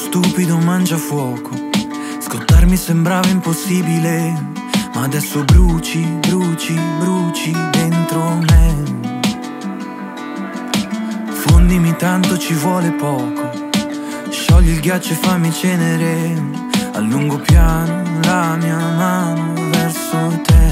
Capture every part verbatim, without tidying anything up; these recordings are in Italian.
stupido mangiafuoco, scottarmi sembrava impossibile, ma adesso bruci, bruci, bruci dentro me. Fondimi tanto, ci vuole poco, sciogli il ghiaccio e fammi cenere, allungo piano la mia mano verso te.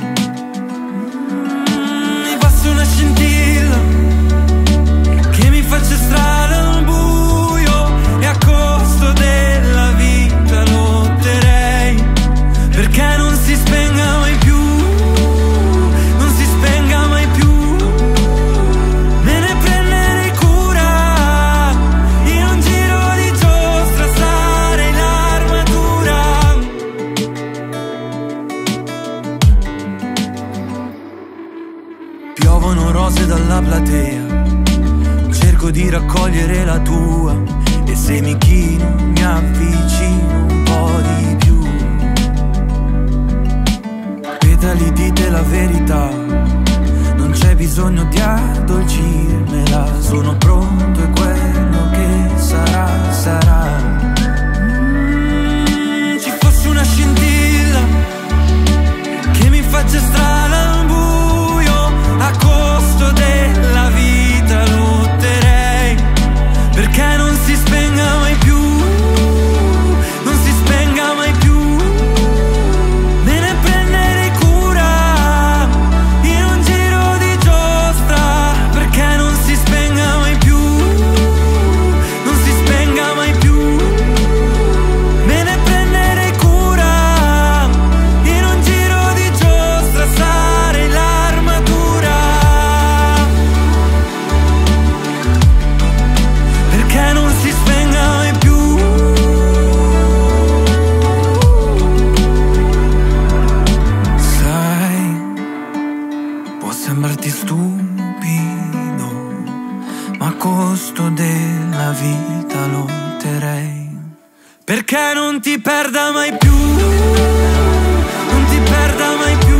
Mi passi una scintilla che mi faccia strada al buio, e a costo della vita lotterei perché non si spenga mai più, non si spenga mai più. Me ne prenderei cura, in un giro di giostra sarei l'armatura. Piovono rose dalla platea, cerco di raccogliere la tua, e se mi chino mi avvicino un po' di più. Petali di te la verità, non c'è bisogno di addolcirmela, sono pronto e quello che sarà, sarà. Mm, ci fosse una scintilla che mi faccia strada al buio, a costo della vita lotterei perché non si spenga mai più, non si spenga mai più. Me ne prenderei cura, in un giro di giostra, perché non si spenga mai più, non si spenga mai più. Me ne prenderei cura, in un giro di giostra sarei l'armatura, perché non si spenga mai più. Sai, può sembrarti stupido, ma a costo della vita lotterei perché non ti perda mai più, non ti perda mai più.